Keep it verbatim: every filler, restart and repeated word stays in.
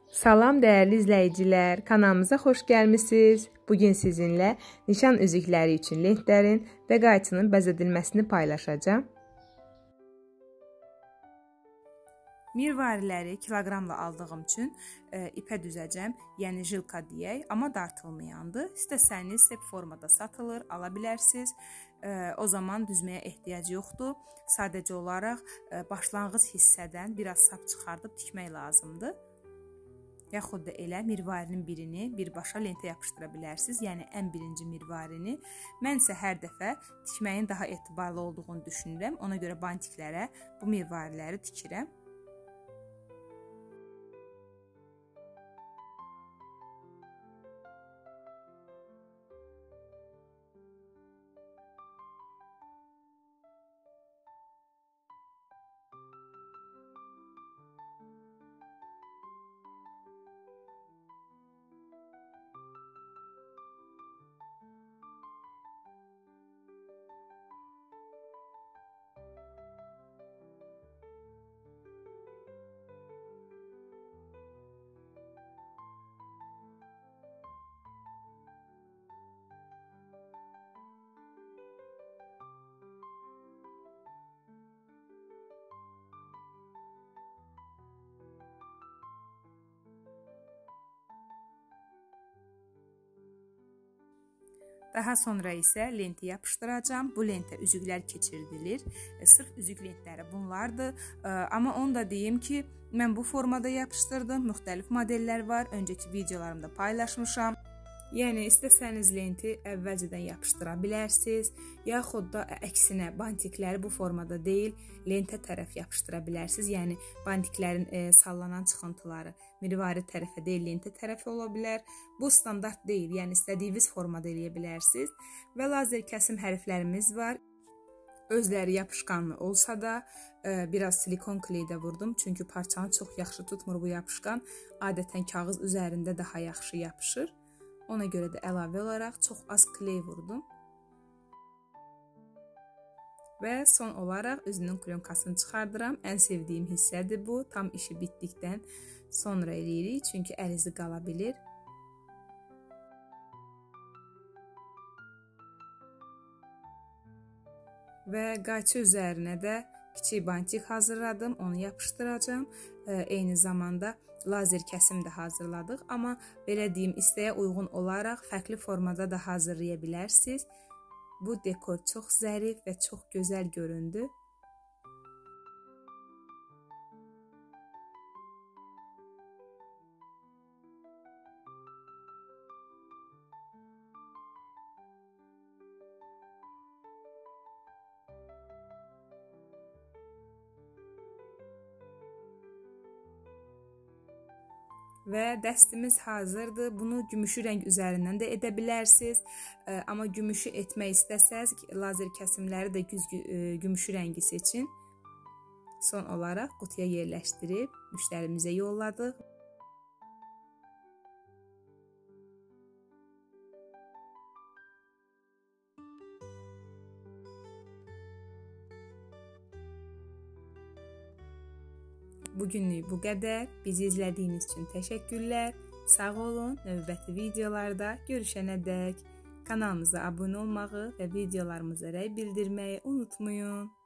Salam dəyərli izləyicilər, kanalımıza xoş gəlmisiniz. Bugün sizinlə nişan üzükləri üçün lentlərin və qayçının bəzədilməsini paylaşacağım. Mirvariləri kiloqramla aldığım üçün e, ipə düzəcəm, yəni jilka deyək, amma dartılmayandır. İstəsəniz sep formada satılır, ala bilərsiniz. E, o zaman düzməyə ehtiyac yoxdur. Sadəcə olaraq e, başlanğıc hissədən biraz sap çıxardıb tikmək lazımdır. Yaxud da elə mirvarinin birini birbaşa lentə yapışdıra bilərsiniz, yəni ən birinci mirvarini. Mən isə hər dəfə tikməyin daha etibarlı olduğunu düşünürəm, ona görə bantiklərə bu mirvariləri tikirəm. Daha sonra isə lenti yapışdıracağım. Bu lentə üzüklər keçirilir. E, sırf üzük lentləri bunlardır. E, amma onu da deyim ki, mən bu formada yapışdırdım. Müxtəlif modellər var. Öncəki videolarımda paylaşmışam. Yəni istəsəniz lenti əvvəlcədən yapışdıra bilərsiniz, yaxud da əksinə bantikləri bu formada deyil, lentə tərəf yapışdıra bilərsiniz. Yəni bantiklərin e, sallanan çıxıntıları mirvari tərəfə deyil, lentə tərəfə ola bilər. Bu standart deyil, yəni istədiyiniz formada eləyə bilərsiniz. Və lazer kəsim hərflərimiz var. Özləri yapışqanlı olsa da e, biraz silikon kleydə vurdum, çünki parçanı çox yaxşı tutmur bu yapışqan. Adətən kağız üzərində daha yaxşı yapışır. Ona görə də əlavə olaraq çox az kley vurdum. Və son olaraq üzünün klyonkasını çıxardıram. Ən sevdiyim hissədir bu. Tam işi bitdikdən sonra eləyirik, çünki əl izi qala bilir. Və qayçı üzərinə də kiçik bantik hazırladım, onu yapışdıracağım. Eyni zamanda lazer kəsim də hazırladıq, amma belə deyim, istəyə uyğun olaraq fərqli formada da hazırlaya bilərsiniz. Bu dekor çox zərif və çox gözəl göründü. Və dəstimiz hazırdır. Bunu gümüşü rəng üzərindən də edə bilərsiniz. E, amma gümüşü etmək istəsəz, lazer kəsimləri də gümüşü rəngi seçin. Son olaraq qutuya yerləşdirib müştərimizə yolladıq. Bugünlük bu qədər. Bizi izlədiyiniz üçün təşəkkürlər. Sağ olun. Növbəti videolarda görüşənədək kanalımıza abunə olmağı və videolarımıza rəy bildirməyi unutmayın.